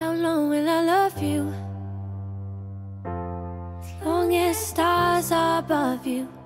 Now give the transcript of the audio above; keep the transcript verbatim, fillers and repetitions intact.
How long will I love you? As long as stars are above you.